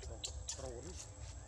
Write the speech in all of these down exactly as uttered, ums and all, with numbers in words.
Pro đi.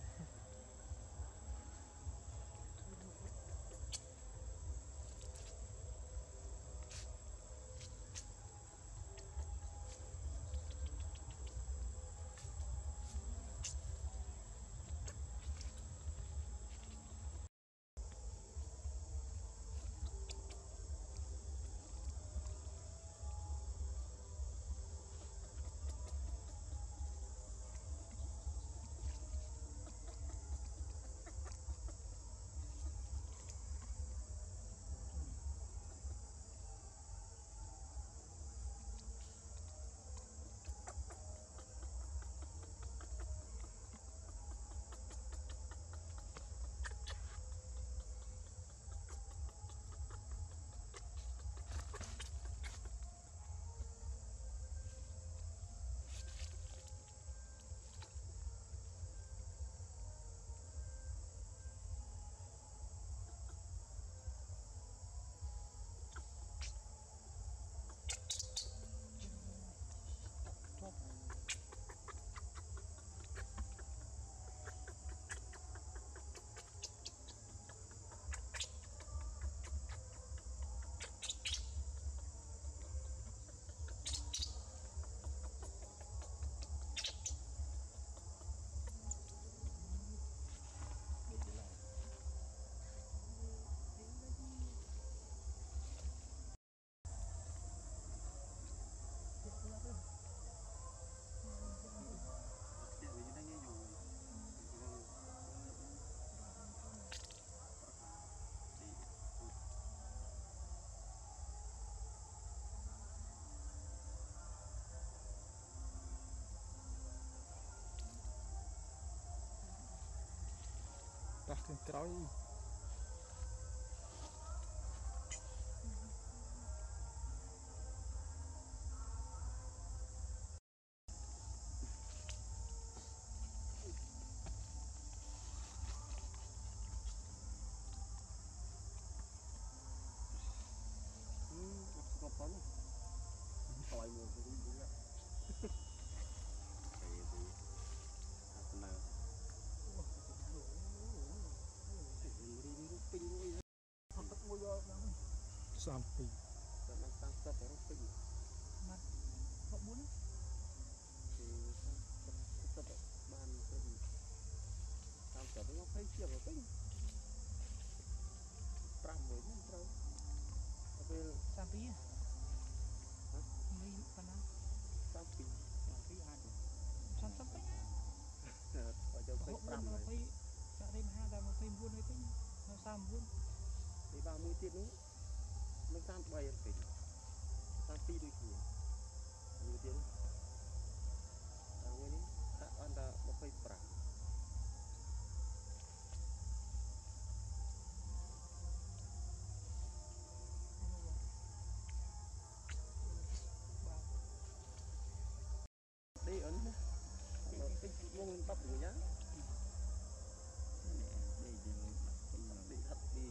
Tắt trên trói có phấn tỏi mùa cũng đúng ạ. Cái gì là sampai đang tăng sắp ở pin mặt họ muốn thì sắp sắp ban pin tăng sắp nó thấy chiều ở pin trăm mới nên trâu về sampai ya mấy phần nào sampai sampai ada sam sampai ở trong pin trăm này sampai tại đây hai đang pin buôn đấy pin nó sam buôn thì ba mươi tiền nữa nó tam bay ở pin tam pi đôi kia nhiều tiền à người đi ta ăn ta một pin trăm đi ấn mà cái mông bắp của nhá đi đi đi thật đi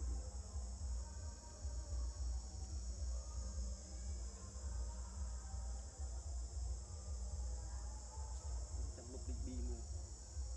chăm lúc đi đi luôn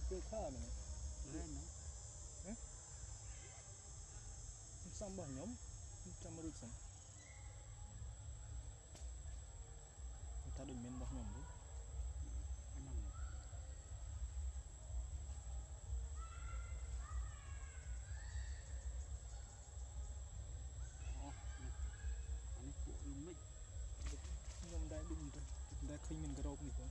chơi khá này lên nữa xong bao nhóm trăm rưỡi sẵn ta đừng men bao nhóm đấy anh nằm nhóm đây đừng đây đây khi mình cái rộp này